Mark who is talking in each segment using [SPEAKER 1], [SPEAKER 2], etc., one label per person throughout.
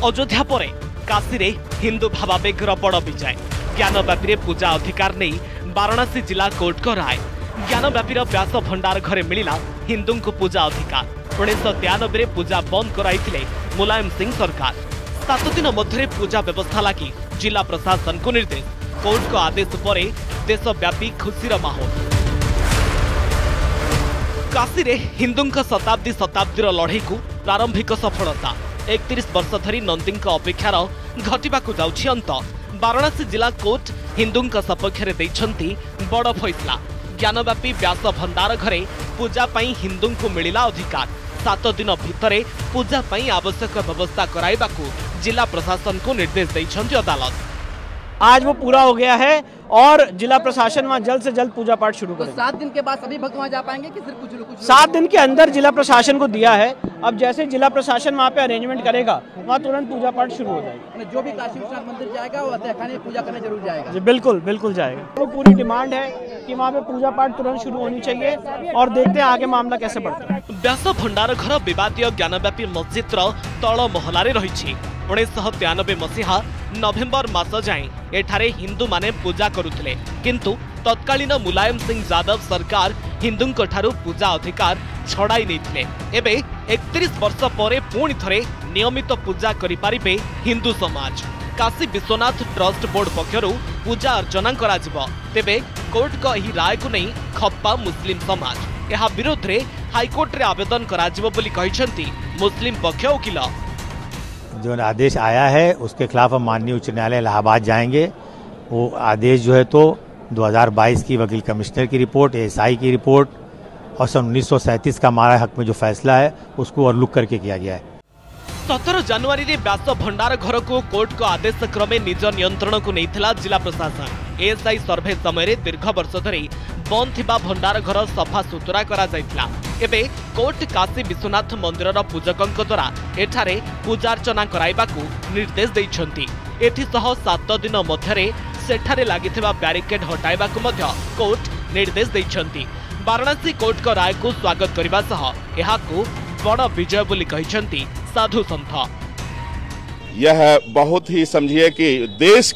[SPEAKER 1] अयोध्या परे काशी रे हिंदू भावावेगर बड़ विजय। ज्ञानव्यापी पूजा अधिकार नहीं वाराणसी जिला कोर्ट को राय। ज्ञानव्यापी व्यास भंडार घरे मिला हिंदू को पूजा अधिकार। 1993 पूजा बंद कराई मुलायम सिंह सरकार। 7 दिन मध्य पूजा व्यवस्था लगी जिला प्रशासन को निर्देश। कोर्ट को आदेश पर देशव्यापी खुशीर माहौल। काशी रे हिंदू शताब्दी लड़ाई को प्रारंभिक सफलता। 31 वर्ष धरी नंदी अपेक्षार घटवाक जाउछि अंत। वाराणसी जिला कोर्ट हिंदू सपक्ष बड़ फैसला। ज्ञानव्यापी व्यास भंडार घरे पूजा पाई हिंदू को मिला अधिकार। 7 दिन भितर पूजा पाई आवश्यक व्यवस्था कराइबाकू जिला प्रशासन को निर्देश दैछन्ति अदालत।
[SPEAKER 2] आज वो पूरा हो गया है और जिला प्रशासन वहाँ जल्द से जल्द पूजा पाठ शुरू करेगा।
[SPEAKER 3] 7 दिन के बाद सभी भक्त वहाँ जा पाएंगे कि सिर्फ कुछ लोग?
[SPEAKER 2] 7 दिन के अंदर जिला प्रशासन को दिया है। अब जैसे जिला प्रशासन वहाँ पे अरेंजमेंट करेगा वहाँ तुरंत पूजा पाठ शुरू हो जाएगी।
[SPEAKER 3] जो भी काशी विश्वनाथ मंदिर जाएगा वो अत्याखाने पूजा करने जरूर जाएगा?
[SPEAKER 2] जी बिल्कुल बिल्कुल जाएगा। वो पूरी डिमांड है कि वहाँ पे पूजा पाठ तुरंत शुरू होनी चाहिए और देखते हैं आगे मामला कैसे बढ़ता है।
[SPEAKER 1] व्यास भंडार घर विवादीय ज्ञानव्यापी मस्जिद तल महलारे रही। 1993 मसीहा नवेम्बर मास जाए एठारे हिंदू माने पूजा करुथिले, किंतु तत्कालीन मुलायम सिंह यादव सरकार हिंदू ठारू पूजा अधिकार छड़ाई नैथिले। एबे 31 वर्ष पर पुणी थरे नियमित पूजा करि पारिबे हिंदू समाज। काशी विश्वनाथ ट्रस्ट बोर्ड पक्षरु पूजा अर्चना करा जिवो। तेबे कोर्ट को एही राय को नहीं खप्पा मुस्लिम समाज। एहा विरोध रे हाईकोर्ट रे आवेदन करा जिवो बोली कहिसंती मुस्लिम पक्ष वकील।
[SPEAKER 4] जो आदेश आया है उसके खिलाफ हम माननीय उच्च न्यायालय इलाहाबाद जाएंगे। वो आदेश जो है तो 2022 की वकील कमिश्नर की रिपोर्ट, एएसआई की रिपोर्ट और सन 1937 का हमारा हक में जो फैसला है उसको ओवरलुक करके किया गया है।
[SPEAKER 1] 17 जनवरी रे व्यास भंडार घर को कोर्ट को आदेश क्रमे निज नियंत्रण को नैथिला जिला प्रशासन। एएसआई सर्वे समय दीर्घ वर्ष धरी बंद थिबा भंडार घर सफा सुतरा करा जायतिला। एबे कोर्ट काशी विश्वनाथ मंदिर पूजकंक द्वारा एठारे पूजार्चना कराइबाकू निर्देश दैछन्ति। एथि सह 7 दिन मध्यरे सेठारे लागिथिबा बैरिकेड हटाइबाकू मध्य कोर्ट निर्देश दैछन्ति। वाराणसी कोर्ट को राय को स्वागत करबा सह एहाकू बड़ विजय बोली कहिसन्ति साधु संत।
[SPEAKER 5] यह बहुत ही समझिए कि देश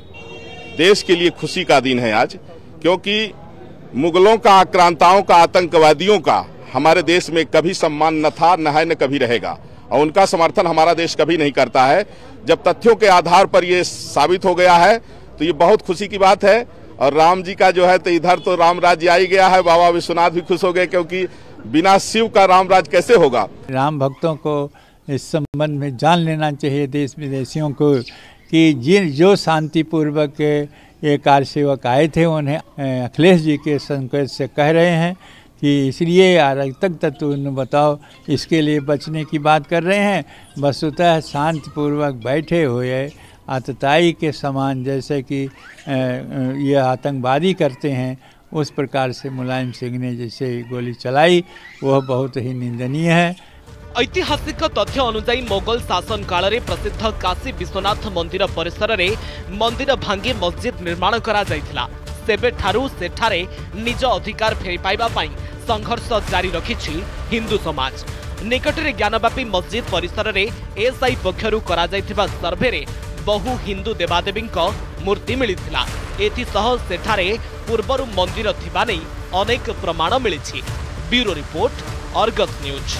[SPEAKER 5] के लिए खुशी का दिन है आज, क्योंकि मुगलों का, आक्रांताओं का, आतंकवादियों का हमारे देश में कभी सम्मान न था, न है, न कभी रहेगा और उनका समर्थन हमारा देश कभी नहीं करता है। जब तथ्यों के आधार पर ये साबित हो गया है तो ये बहुत खुशी की बात है। और राम जी का जो है तो इधर तो राम राज्य आ ही गया है। बाबा विश्वनाथ भी खुश हो गए, क्योंकि बिना शिव का राम राज्य कैसे होगा।
[SPEAKER 6] राम भक्तों को इस संबंध में जान लेना चाहिए, देश विदेशियों को, कि जो शांतिपूर्वक ये कार सेवक आए थे उन्हें अखिलेश जी के संकेत से कह रहे हैं कि इसलिए अराजकता तत्व बताओ, इसके लिए बचने की बात कर रहे हैं। वस्तुतः शांतिपूर्वक बैठे हुए आतताई के समान जैसे कि ये आतंकवादी करते हैं उस प्रकार से मुलायम सिंह ने जैसे गोली चलाई वह बहुत ही निंदनीय है।
[SPEAKER 1] ऐतिहासिक तथ्य अनुसार मोगल शासन काल में प्रसिद्ध काशी विश्वनाथ मंदिर परिसर में मंदिर भांगी मस्जिद निर्माण करा जायतिला। सेबे ठारू सेठारे निज अधिकार फेरी पाइबा पाई संघर्ष जारी रखिछि हिंदू समाज। निकटरे ज्ञानव्यापी मस्जिद परिसर में एएसआई पक्षरु करा जायतिबा सर्वे रे बहु हिंदू देवादेवी मूर्ति मिलिथिला। एथिसह सेठारे पूर्वरु मंदिर थिबा नै अनेक प्रमाण मिलिछि। Bureau report, Argus news.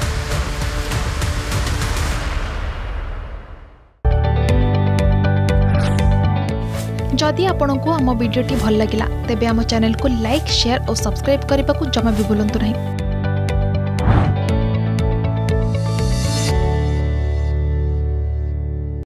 [SPEAKER 7] जदि आपंक आम भिडी भल लगा तेब आम चैनल को लाइक, शेयर और सब्सक्राइब करने को जमा भी भूलु नहीं।